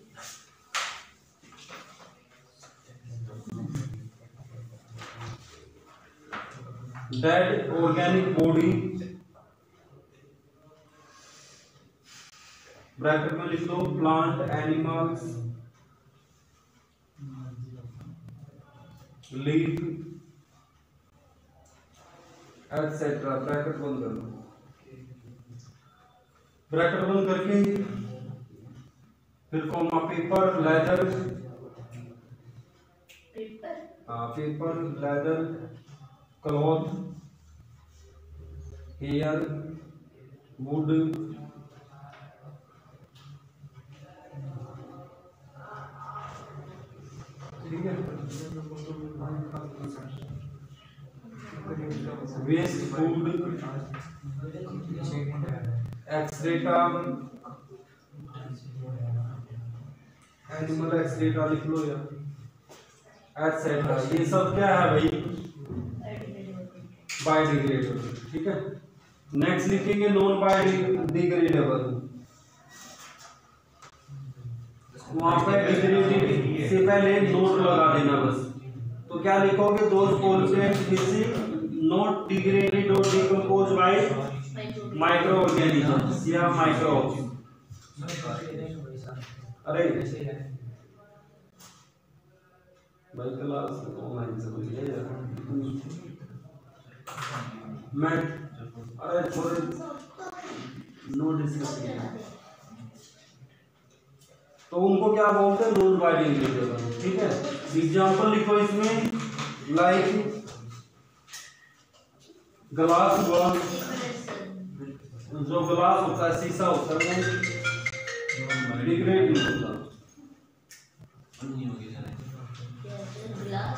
dead organic body, bracket में लिख दो plant animals leaf etcetera, bracket बंद कर दो। ब्रैकेट बंद करके फिर कॉमा पेपर लेदर, हाँ paper leather cloth hair, wood, ठीक है, waste food, excreta, animal excreta लिख लो यार, एक्सेट्रा, ये सब क्या है भाई, बायोडिग्रेडेबल, ठीक है। नेक्स्ट लिखेंगे नॉन बायोडिग्रेडेबल, वहां पे डिग्रेडेड से पहले नोट लगा देना बस। तो क्या लिखोगे, those pollutants which not degraded और डिकम्पोज बाय माइक्रो ऑर्गेनिजम्स या माइक्रोब्स। अरे भाई क्लास ऑनलाइन चल रही है यार, मैं अरे थोड़े नो डिस्कशन, तो उनको क्या बोलते हैं, नॉन बायोडिग्रेडेबल, ठीक है। एग्जांपल लिखो इसमें, लाइक ग्लास हुआ, जो ग्लास होता है, शीशा होता है, डिग्रेड नहीं होता। ग्लास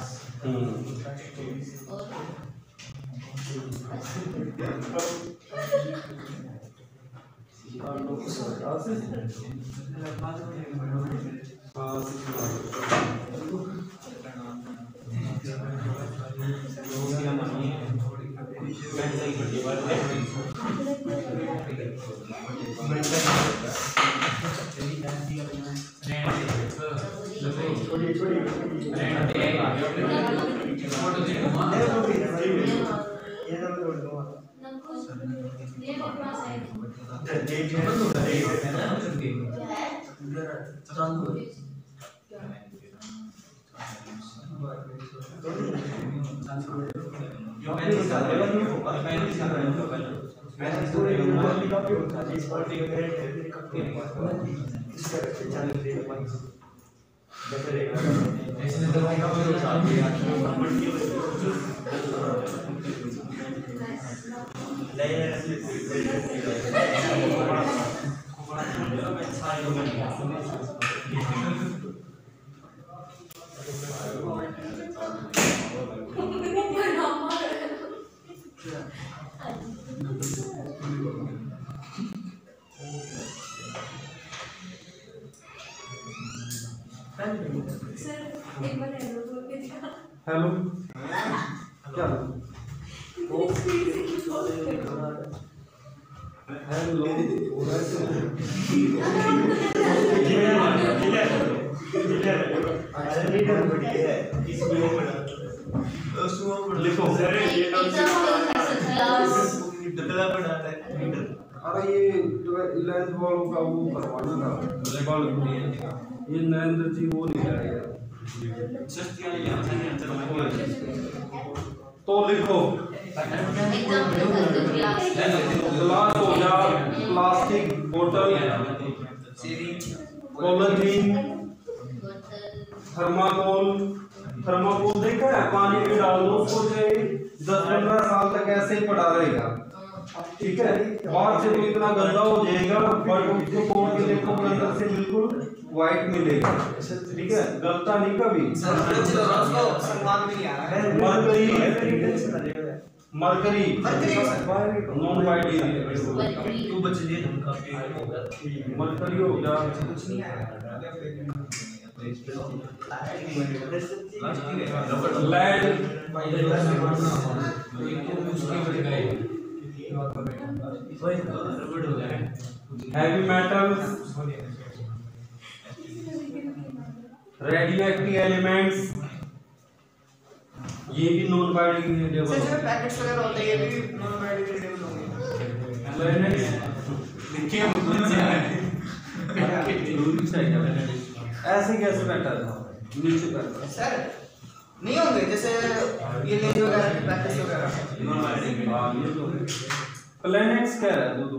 हेलो क्या हेलो लिखो, अरे ये इलेवेंथ वालों का वो करवाना था, ये नरेंद्र जी वो नहीं आए यार, तो लिखो ग्लास हो गया, प्लास्टिक बोतल, पॉलीथीन, थर्माकोल। थर्माकोल देखा है, पानी में डाल दो उसको, दस पंद्रह साल तक ऐसे ही पड़ा रहेगा, ठीक है। बाहर से तो इतना गंदा हो जाएगा, बट उसको तोड़ के देखो अंदर से बिल्कुल व्हाइट मिलेगा, ठीक है, गलता नहीं कभी। Mercury, mercury non biodegradable, mercury हो गया, land, heavy metals, radioactive elements, ये भी नॉन बायोडिग्रेडेबल। सर जो पैकेट्स वगैरह होते हैं ये भी नॉन बायोडिग्रेडेबल होंगे। ऐसे कैसे मेटल नीचे कर सर नहीं होंगे, जैसे ये लेज वगैरह पैकेट्स वगैरह नॉन बायोडिग्रेडेबल। हां ये तो प्लैनेट्स कह रहा है दो दो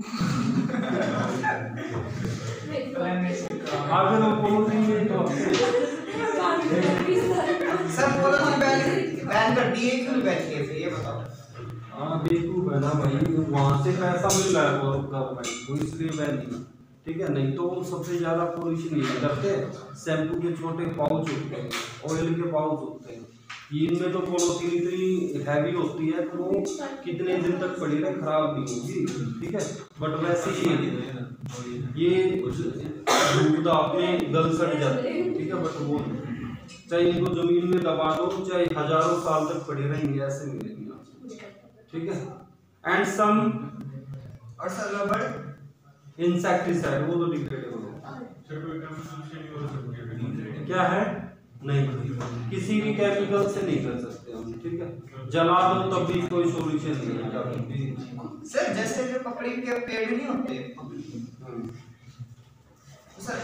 आगे लोग पॉलीथीन में तो सर पॉलीथीन बैन बैन कर दिए, क्यों बैन किए थे ये बताओ। हां बेवकूफ ट्यूब है ना भाई, वहां से पैसा मिल रहा है गवर्नमेंट को, इसलिए वह नहीं, ठीक है। नहीं तो सबसे ज्यादा पोल्यूशन ये करते हैं, शैम्पू के छोटे पाउच होते हैं, ऑयल के पाउच होते हैं, इनमें तो पॉलिथीन इतनी हैवी होती है कि वो कितने दिन तक पड़ी रहे, खराब नहीं होगी, ठीक है। बट वैसे ही ये दूध आपने गल सड़ जाते हैं, ठीक है। बट वो चाहे इनको जमीन में दबा दो, चाहे हजारों साल तक पड़े रहेंगे, ऐसे मिलेंगे आपको, ठीक है। एंड सम और सर रबड़ इंसेक्टिसाइड, वो तो डिग्रेडेबल है, क्या है नहीं, किसी भी केमिकल से नहीं कर सकते हम, ठीक है। जला दो तब भी कोई सॉल्यूशन नहीं है सर। जैसे जो पपड़ी के पेड़ नहीं होते सर,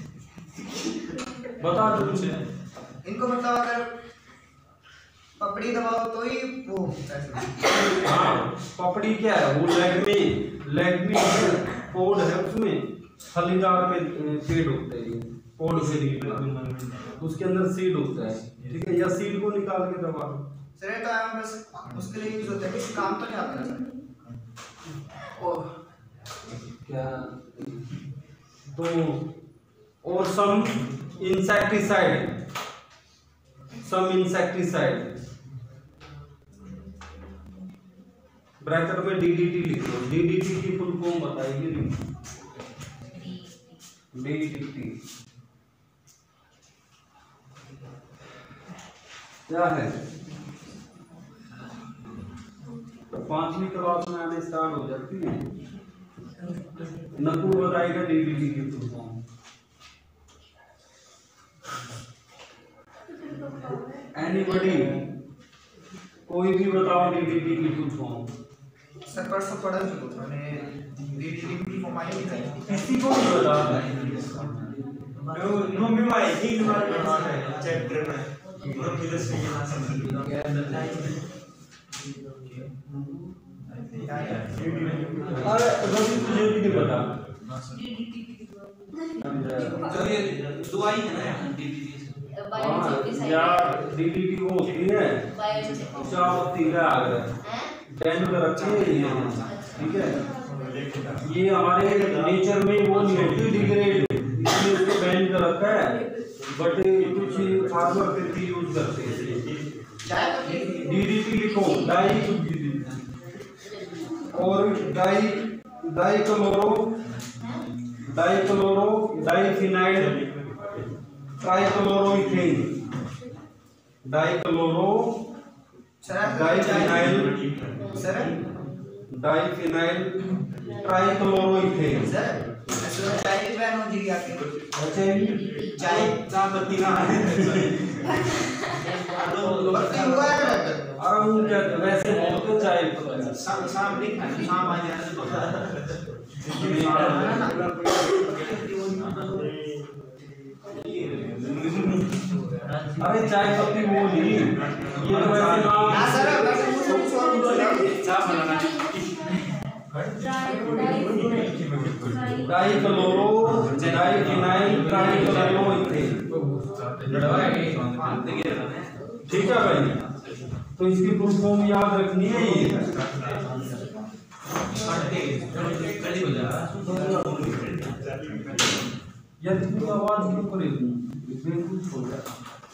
बता दो मुझे, इनको मतलब अगर पपड़ी दबाओ तो ही वो हाँ पपड़ी क्या है, वो लेगमी लेगमी पोड है, उसमें फलीदार पे पेड़ होते हैं, पोड से निकला, उसके अंदर सीड होता है, ठीक है। या सीड को निकाल के दबा दो सर। ये तो हम बस उसके लिए यूज होता है, किसी काम तो नहीं आता ना सर। और क्या तो और some insecticide, some insecticide bracket में डीडीटी लिख लो, डीडीटी की फुल फॉर्म बताइए, डीडीटी क्या है। पांचवी क्लास में आने स्टार्ट हो जाती है, नकू बताएगा डीडीटी की फुल फॉर्म। एनीबॉडी, कोई भी बताओ डीडीटी की फुल फॉर्म। सर परसों पढ़ा चुका था मैंने, डीडीटी की फॉर्म आई नहीं थी, किसी को नहीं पता, नो भी माहिती तुम्हारे चैप्टर में और किधर से ये ना समझ अरे रवि तुझे भी नहीं पता, तो ये दवाई है ना बायोइंसेक्टिसाइड यार डीडीटी वो होती है बायोइंसेक्टिसाइड चार होती है आगे बैंड कर रखी है ये, ठीक है। ये हमारे नेचर में वो नहीं होती डिग्रेड, इसलिए उसको बैंड कर रखा है, बट कुछ फार्मर फिर भी यूज करते हैं। डीडीटी लिखो, डाई और di di chloro di chloro diphenyl trichloroethane, dichloro diphenyl sir diphenyl trichloroethane. Sir इसमें चाय की बैन हो जाएगी आपके, अच्छा ये चाय चाय पत्ती ना पत्ती हुआ है ना। अरे वो क्या वैसे बोलते चाय शाम शाम नहीं खानी, शाम आ जाने अरे चाय पत्ती वो नहीं, ये तो वैसे नाम ना सर वैसे मुझे कुछ और पूछ चाय बनाना डाईक्लोरो डाईफिनाइल ट्राइक्लोरोइथेन, ठीक है भाई। तो इसकी फुल फॉर्म याद रखनी है ये, यार इतनी आवाज क्यों करेगी, बिल्कुल छोड़ दे।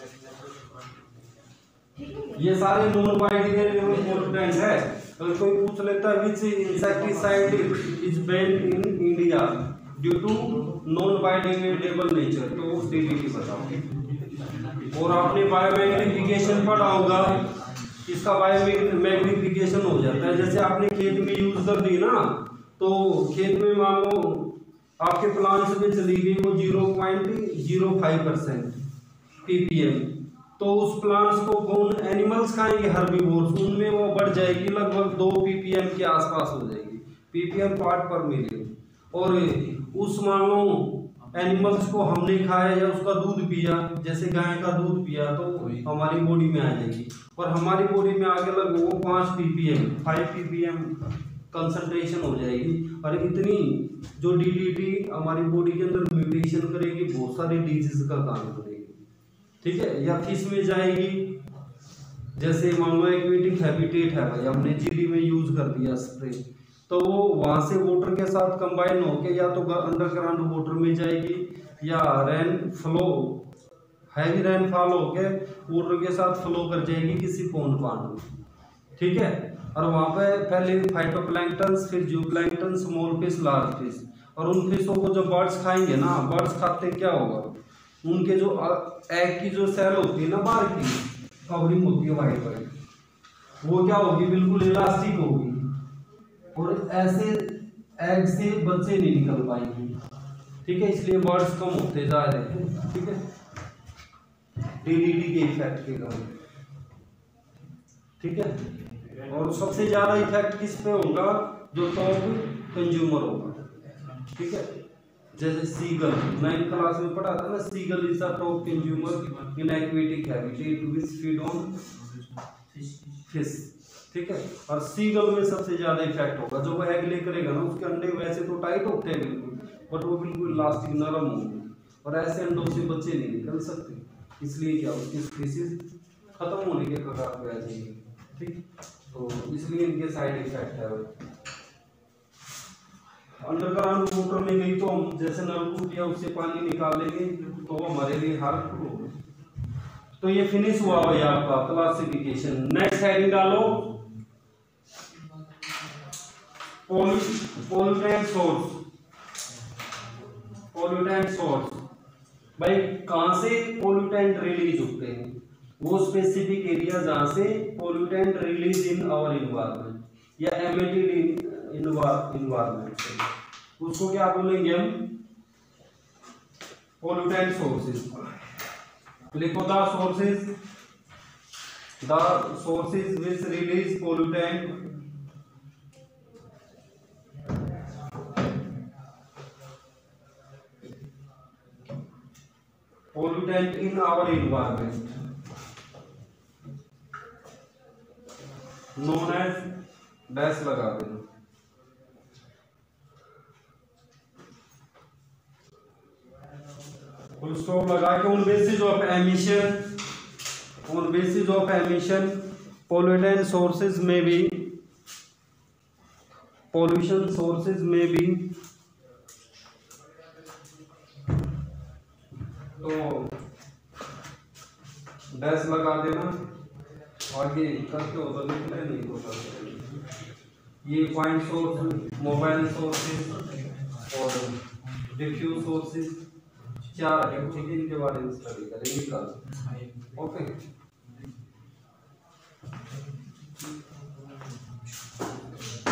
ये सारे नॉन बायोडिग्रेडेबल इम्पोर्टेंट है। अगर कोई पूछ लेता है which insecticide is banned in India due to non biodegradable nature, तो डीडीटी बताओ। और आपने बायोमैग्निफिकेशन पढ़ा होगा, इसका बायोमैग्निफिकेशन हो जाता है, जैसे आपने खेत में यूज कर दी ना, तो खेत में मान लो आपके प्लांट्स में चली गई वो zero point zero five percent PPM, तो उस प्लांट्स को कौन एनिमल्स खाएंगे, हर्बीवोर्स, उनमें वो बढ़ जाएगी लगभग दो पीपीएम के आसपास हो जाएगी, पीपीएम पार्ट पर मिलियन। और उस मान लो एनिमल्स को हमने खाया या उसका दूध पिया, जैसे गाय का दूध पिया, तो हमारी बॉडी में आ जाएगी, और हमारी बॉडी में आगे लग वो पाँच पीपीएम फाइव पीपीएम कंसंट्रेशन हो जाएगी। और इतनी जो डीडीटी हमारी बॉडी के अंदर म्यूटेशन करेगी, बहुत सारी डिजीज का काम करेगी, ठीक है। या फिश में जाएगी, जैसे मान लो एक्वेटिक हैबिटेट है भाई, हमने झीली में यूज कर दिया स्प्रे, तो वो वहां से वाटर के साथ कंबाइन होके या तो अंडरग्राउंड वाटर में जाएगी या रेन फ्लो हैवी रेनफॉल होके वाटर के साथ फ्लो कर जाएगी किसी पौंड पांड में, ठीक है। और वहां पे पहले फाइटोप्लैंक्टन, फिर zooplankton, small fish, large fish, और उन फिशों को जब बर्ड्स खाएंगे ना, बर्ड्स खाते क्या होगा, उनके जो एग की जो सेल होती है ना बाहर की कवरिंग होती है वाइट वाइट, वो क्या होगी, बिल्कुल इलास्टिक होगी और ऐसे एग से बच्चे नहीं निकल पाएंगे, ठीक है। इसलिए बर्ड्स कम होते जा रहे हैं, ठीक है, डीडीटी के इफेक्ट के कारण, ठीक है। और सबसे ज्यादा इफेक्ट किस पे होगा, जो टॉप कंज्यूमर होगा, ठीक है। जैसे सीगल, नाइन्थ क्लास में पढ़ा था ना, seagull is the top consumer in aquatic habitat which feed on fish, ठीक है। और सीगल में सबसे ज्यादा इफेक्ट होगा, जो वो एग ले करेगा ना, उसके अंडे वैसे तो टाइट होते हैं बिल्कुल, बट वो बिल्कुल इलास्टिक नरम होंगे और ऐसे अंडों से बच्चे नहीं निकल सकते, इसलिए क्या उसकी स्पीसीज खत्म होने के कगार पे आ जाएगी, ठीक। तो इसलिए इनके साइड इफेक्ट है। अंडरग्राउंड वाटर में गई तो हम जैसे नलकूप या उससे पानी निकाल लेंगे तो हमारे लिए हार्मफुल होगा। तो ये फिनिश हुआ भाई आपका क्लासिफिकेशन। नेक्स्ट हेडिंग डालो, पोल्यूटेंट सोर्स। पोल्यूटेंट सोर्स भाई कहां से पोल्यूटेंट रिलीज होते हैं, वो स्पेसिफिक एरिया जहां से pollutant release in our environment या एमिटेड इन इन्वायरमेंट, उसको क्या बोलेंगे हम, पोल्यूटेंट सोर्सेज। लिखो the sources, the sources which release pollutant pollutant in our environment known as dash लगा देना। फुल स्टॉप लगा के on basis of emission, on basis of emission pollutant sources may be, pollution sources may be, तो डैश लगा देना, आगे करते हो तो लिखते नहीं तो करते। ये पॉइंट सोर्स, मोबाइल सोर्सेज और डिफ्यूज सोर्सेज चार है, ठीक है, इनके बारे में स्टडी करेंगे कल, ओके।